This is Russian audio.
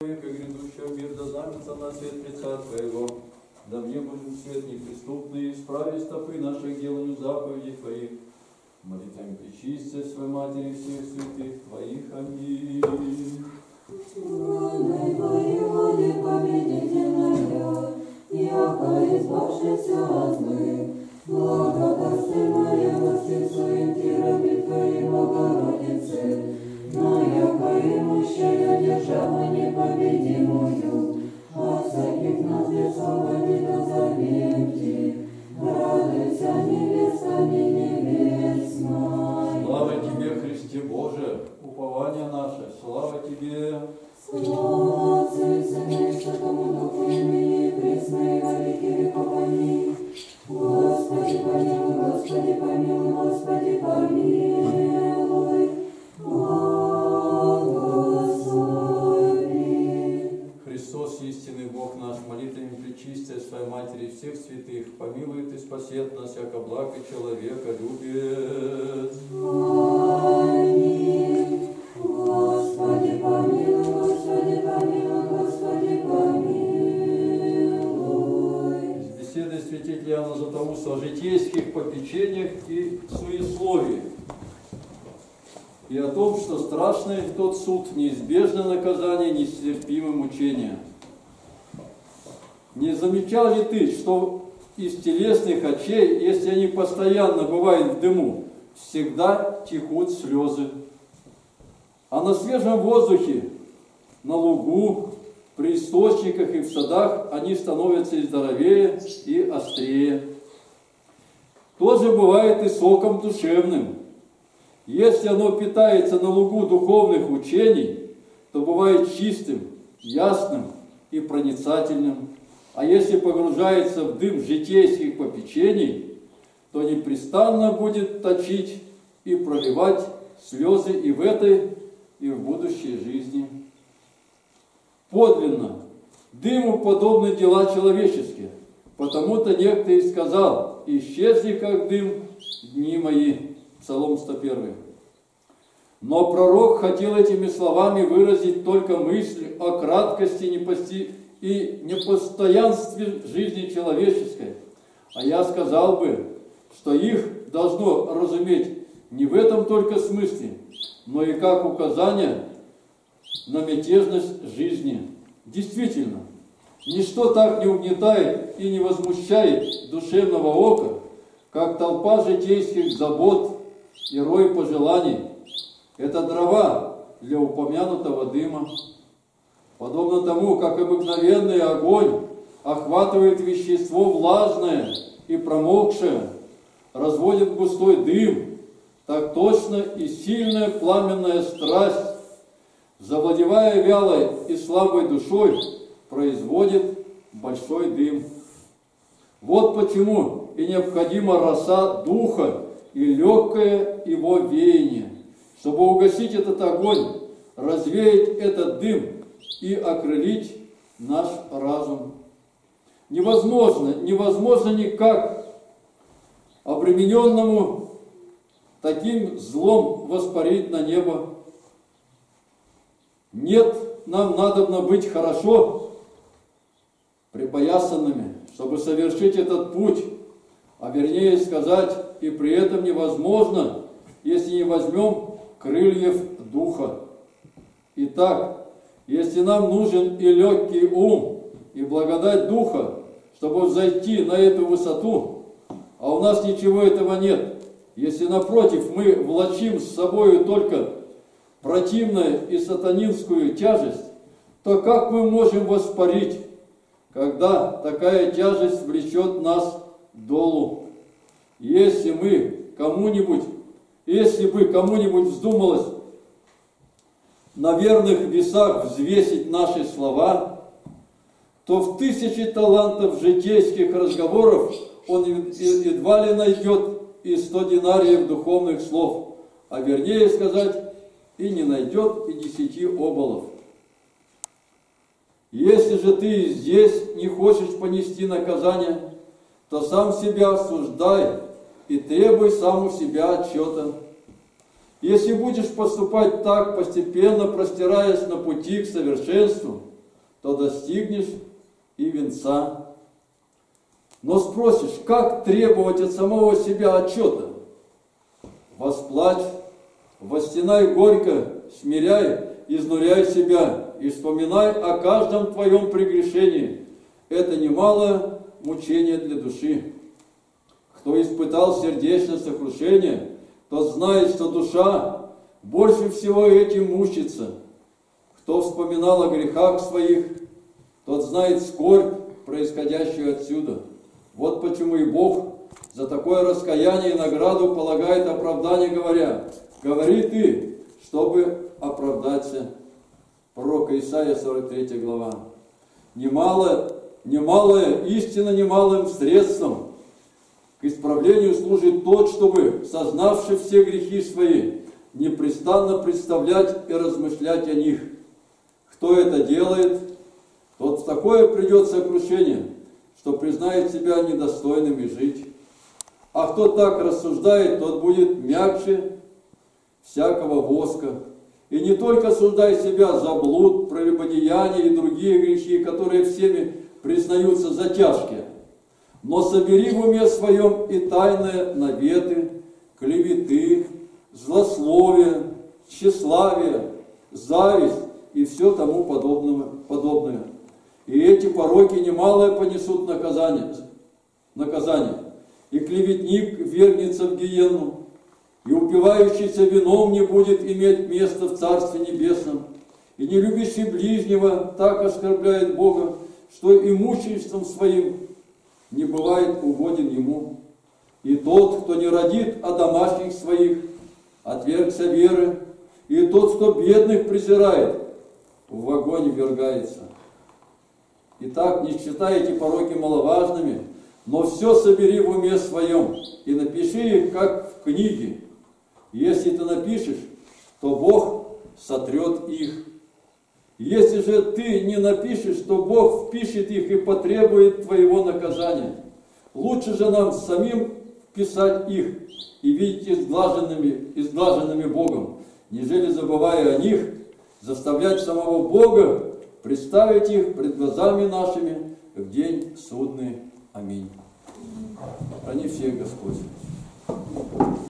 Века грядущего мир да знамется на свет лица Твоего, да мне будем свет неприступный, исправи стопы наших деланию заповедей Твоих, молитвами пречистой своей Матери всех святых Твоих. Аминь. Славной воеводе победительная, яко избавшийся от злых, благодостойная во всех своим тирами Твоей Богородицы, но яко имущая держава непобедимую, от всяких нас освободила завеки, радуйся, невеста небесная. Слава Тебе, Христе Боже, упование наше, слава Тебе. Слава Отцу и Сыну и Святому Духу, ныне и присно, и во веки веков. Аминь. Господи помилуй, Господи помилуй, Господи помилуй, Господи. Христос, истинный Бог наш, молитвами пречистой своей Матери всех святых, помилует и спасет нас, яко благ и человека любит. Аминь. Господи помилуй, Господи помилуй, Господи помилуй. Из беседы святителя Иоанна Златоуста о житейских попечениях и суесловии, и о том, что страшный тот суд, неизбежное наказание, нестерпимое мучение. Не замечал ли ты, что из телесных очей, если они постоянно бывают в дыму, всегда текут слезы? А на свежем воздухе, на лугу, при источниках и в садах они становятся и здоровее, и острее. То же бывает и соком душевным. Если оно питается на лугу духовных учений, то бывает чистым, ясным и проницательным. А если погружается в дым житейских попечений, то непрестанно будет точить и проливать слезы и в этой, и в будущей жизни. Подлинно, дыму подобны дела человеческие, потому-то некто и сказал: «Исчезли, как дым, дни мои». Псалом 101. Но пророк хотел этими словами выразить только мысль о краткости и непостоянстве жизни человеческой. А я сказал бы, что их должно разуметь не в этом только смысле, но и как указание на мятежность жизни. Действительно, ничто так не угнетает и не возмущает душевного ока, как толпа житейских забот и рой пожеланий. Это дрова для упомянутого дыма. Подобно тому, как обыкновенный огонь охватывает вещество влажное и промокшее, разводит густой дым, так точно и сильная пламенная страсть, завладевая вялой и слабой душой, производит большой дым. Вот почему и необходима роса духа и легкое его веяние, чтобы угасить этот огонь, развеять этот дым и окрылить наш разум. Невозможно никак обремененному таким злом воспарить на небо. Нет, нам надобно быть хорошо припоясанными, чтобы совершить этот путь, а вернее сказать, и при этом невозможно, если не возьмем крыльев духа. Итак, если нам нужен и легкий ум, и благодать духа, чтобы взойти на эту высоту, а у нас ничего этого нет, если напротив мы влачим с собою только противную и сатанинскую тяжесть, то как мы можем воспарить, когда такая тяжесть влечет нас долу? Если бы кому-нибудь вздумалось на верных весах взвесить наши слова, то в 1000 талантов житейских разговоров он едва ли найдет и 100 динариев духовных слов, а вернее сказать, и не найдет и 10 оболов. Если же ты здесь не хочешь понести наказание, то сам себя осуждай и требуй сам у себя отчета. Если будешь поступать так, постепенно простираясь на пути к совершенству, то достигнешь и венца. Но спросишь, как требовать от самого себя отчета? Восплачь, восстенай горько, смиряй, изнуряй себя и вспоминай о каждом твоем прегрешении. Это немало мучение для души. Кто испытал сердечное сокрушение, тот знает, что душа больше всего этим мучится. Кто вспоминал о грехах своих, тот знает скорбь, происходящую отсюда. Вот почему и Бог за такое раскаяние и награду полагает оправдание, говоря: «Говори ты, чтобы оправдаться». Пророк Исаия, 43 глава. Немалое, истинно немалым средством к исправлению служит тот, чтобы, сознавши все грехи свои, непрестанно представлять и размышлять о них. Кто это делает, тот в такое придет сокрушение, что признает себя недостойным и жить. А кто так рассуждает, тот будет мягче всякого воска. И не только осуждай себя за блуд, прелюбодеяние и другие грехи, которые всеми признаются за тяжкие, но собери в уме своем и тайные наветы, клеветы, злословие, тщеславие, зависть и все тому подобное. И эти пороки немалое понесут наказание. И клеветник вернется в гиенну, и упивающийся вином не будет иметь места в Царстве Небесном, и не любящий ближнего так оскорбляет Бога, что имуществом своим не бывает угоден ему. И тот, кто не родит о домашних своих, отвергся веры, и тот, кто бедных презирает, в огонь ввергается. Итак, не считай эти пороки маловажными, но все собери в уме своем и напиши их, как в книге. Если ты напишешь, то Бог сотрет их. Если же ты не напишешь, то Бог впишет их и потребует твоего наказания. Лучше же нам самим писать их и видеть изглаженными Богом, нежели, забывая о них, заставлять самого Бога представить их пред глазами нашими в день судный. Аминь. Храни всех Господь.